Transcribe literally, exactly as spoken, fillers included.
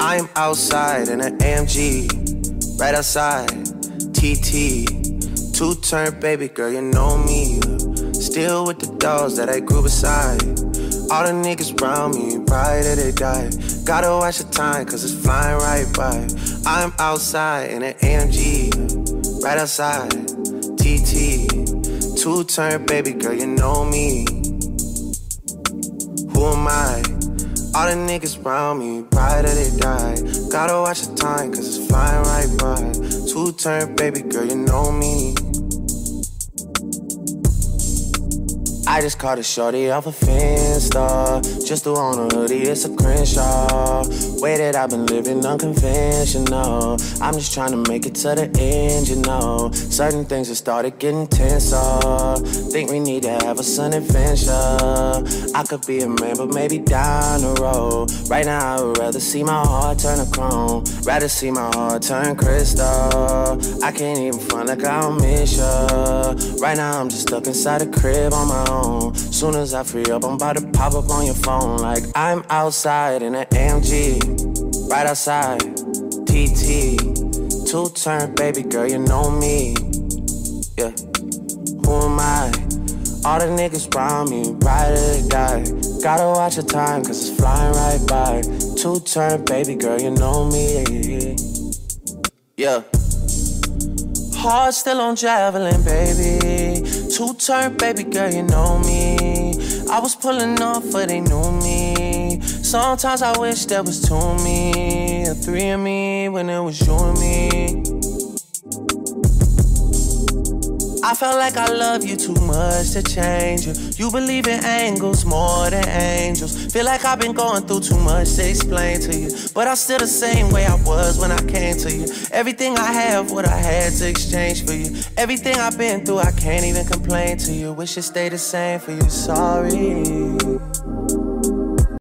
I'm outside in an A M G, right outside, T T. Two-turn baby girl, you know me. Still with the dogs that I grew beside. All the niggas around me, right till they die. Gotta watch the time, cause it's flying right by. I'm outside in an A M G, right outside, T T. Two-turn baby girl, you know me. Who am I? All the niggas around me, right till they die. Gotta watch the time, cause it's flying right by. Two-turn baby girl, you know me. I just caught a shorty off a Finsta. Just threw on a hoodie, it's a Crenshaw. Way that I've been living unconventional. I'm just trying to make it to the end, you know. Certain things have started getting tenser. Think we need to have a sun adventure. I could be a man, but maybe down the road. Right now I would rather see my heart turn to chrome. Rather see my heart turn crystal. I can't even front like I don't miss ya. Right now I'm just stuck inside the crib on my own. Soon as I free up, I'm about to pop up on your phone. Like I'm outside in an A M G, right outside, T T. Two-turn baby girl, you know me. Yeah, who am I? All the niggas around me, right till they die. Gotta watch the time, cause it's flying right by. Two-turn baby girl, you know me. Yeah. Heart still on javelin, baby. Two-turn baby girl, you know me. I was pulling off, but they knew me. Sometimes I wish there was two of me, or three of me, when it was you and me. I felt like I love you too much to change you. You believe in angles more than angels. Feel like I've been going through too much to explain to you, but I'm still the same way I was when I came to you. Everything I have, what I had to exchange for you. Everything I've been through, I can't even complain to you. Wish it stayed the same for you, sorry.